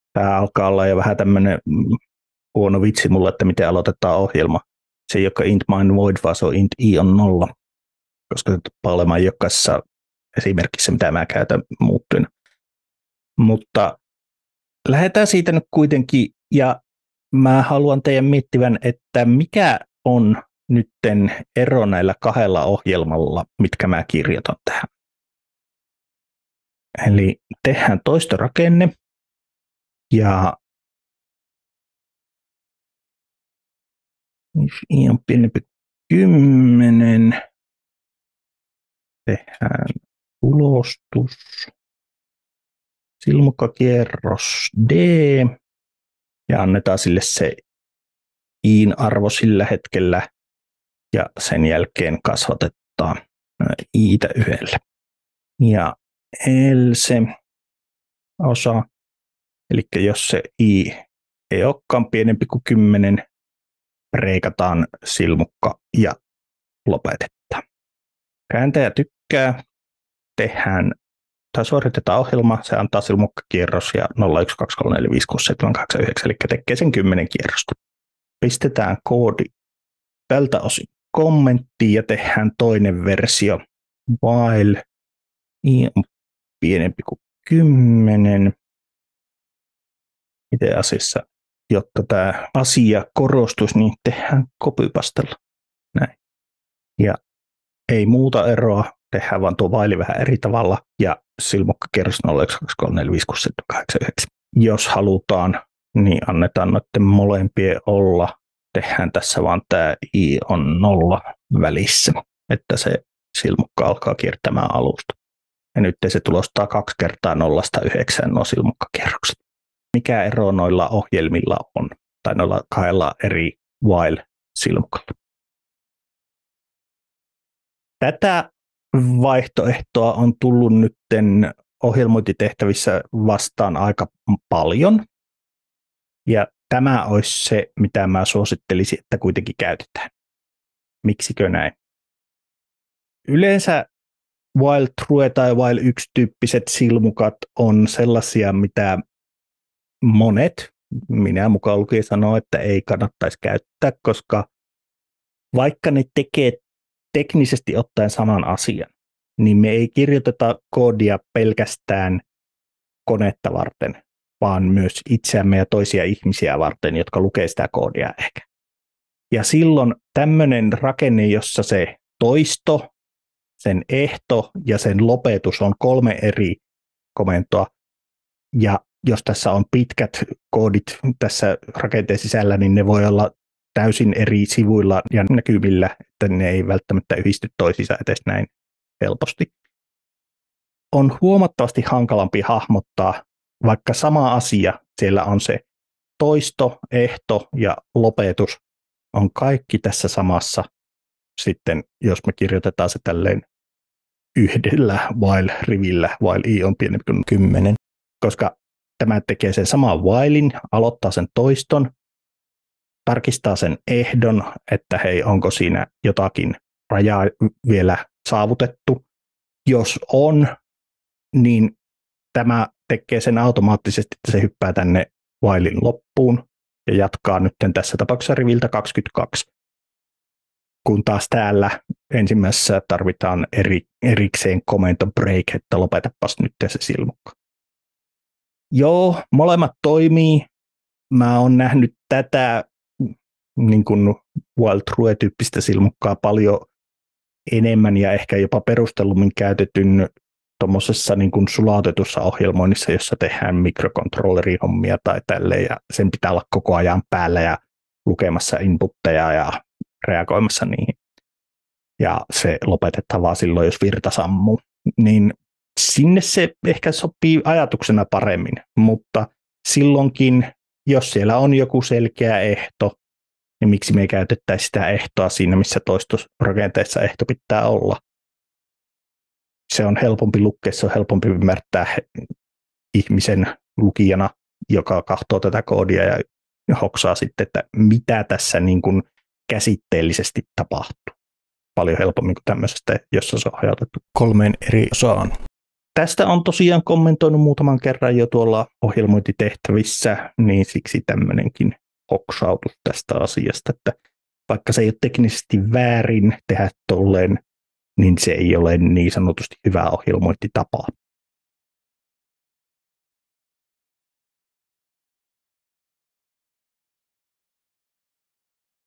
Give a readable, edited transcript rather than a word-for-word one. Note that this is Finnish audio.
Tämä alkaa olla jo vähän tämmöinen huono vitsi mulle, että miten aloitetaan ohjelma. Se ei olekaan int mine void, vaan se on int i on 0, koska se tuppaa olemaan jokaisessa esimerkissä, mitä mä käytän muuttujana. Mutta lähdetään siitä nyt kuitenkin, ja mä haluan teidän miettivän, että mikä on nytten ero näillä kahdella ohjelmalla, mitkä mä kirjoitan tähän. Eli tehdään toistorakenne, ja if i on pienempi 10, tehdään tulostus, silmukkakierros D, ja annetaan sille se iin arvo sillä hetkellä, ja sen jälkeen kasvatetaan iitä yhdelle. Ja else osa, eli jos se i ei olekaan pienempi kuin 10, breikataan silmukka ja lopetetaan. Kääntäjä tykkää, tehdään tai suoritetaan ohjelma, se antaa silmukkakierros ja 0, 1, 2, 3, 4, 5, 6, 7, 8, 9, eli tekee sen 10 kierrosta. Pistetään koodi tältä osin kommenttiin ja tehdään toinen versio, while i on pienempi kuin 10. Itse asiassa, jotta tämä asia korostuisi, niin tehdään copypastella. Näin. Ja ei muuta eroa, tehdään vaan tuo while vähän eri tavalla ja silmukkakierros 0, 1, 2, 3, 4, 5, 6, 7, 8, 9. Jos halutaan, niin annetaan noiden molempien olla. Tehdään tässä vaan tämä i on 0 välissä, että se silmukka alkaa kiertämään alusta. Ja nyt se tulostaa 2 kertaa 0-9 nuo silmukkakierrokset. Mikä ero noilla ohjelmilla on, tai noilla kahdella eri while-silmukalla? Tätä vaihtoehtoa on tullut nytten ohjelmointitehtävissä vastaan aika paljon. Ja tämä olisi se, mitä mä suosittelisin, että kuitenkin käytetään. Miksikö näin? Yleensä while true tai while 1 tyyppiset silmukat on sellaisia, mitä monet, minä mukaan lukien sanoo, että ei kannattaisi käyttää, koska vaikka ne tekee teknisesti ottaen saman asian, niin me ei kirjoiteta koodia pelkästään konetta varten, vaan myös itseämme ja toisia ihmisiä varten, jotka lukee sitä koodia ehkä. Ja silloin tämmöinen rakenne, jossa se toisto, sen ehto ja sen lopetus on 3 eri komentoa, ja jos tässä on pitkät koodit tässä rakenteen sisällä, niin ne voi olla täysin eri sivuilla ja näkyvillä, että ne ei välttämättä yhdisty toisiinsa edes näin helposti. On huomattavasti hankalampi hahmottaa, vaikka sama asia, siellä on se toisto, ehto ja lopetus, on kaikki tässä samassa. Sitten jos me kirjoitetaan se tälleen yhdellä while-rivillä, while i on pienempi kuin 10, koska tämä tekee sen saman whilein, aloittaa sen toiston, tarkistaa sen ehdon, että hei, onko siinä jotakin rajaa vielä saavutettu. Jos on, niin tämä tekee sen automaattisesti, että se hyppää tänne whilein loppuun ja jatkaa nyt tässä tapauksessa riviltä 22. Kun taas täällä ensimmäisessä tarvitaan erikseen komento break, että lopetapas nyt se silmukka. Joo, molemmat toimii. Mä oon nähnyt tätä niin kuin while true-tyyppistä silmukkaa paljon enemmän ja ehkä jopa perustellummin käytetyn tuommoisessa niin kuin sulautetussa ohjelmoinnissa, jossa tehdään mikrokontrollerihommia tai tälleen, ja sen pitää olla koko ajan päällä ja lukemassa inputteja ja reagoimassa niihin. Ja se lopetetaan vaan silloin, jos virta sammuu. Niin sinne se ehkä sopii ajatuksena paremmin, mutta silloinkin, jos siellä on joku selkeä ehto, niin miksi me ei käytettäisi sitä ehtoa siinä, missä toistorakenteessa ehto pitää olla. Se on helpompi lukea, se on helpompi ymmärtää ihmisen lukijana, joka katsoo tätä koodia ja hoksaa sitten, että mitä tässä niin kuin käsitteellisesti tapahtuu. Paljon helpommin kuin tämmöisestä, jossa se on hajautettu 3 eri osaan. tästä on tosiaan kommentoinut muutaman kerran jo tuolla ohjelmointitehtävissä, niin siksi tämmöinenkin hoksautus tästä asiasta, että vaikka se ei ole teknisesti väärin tehdä tolleen, niin se ei ole niin sanotusti hyvä ohjelmointitapa.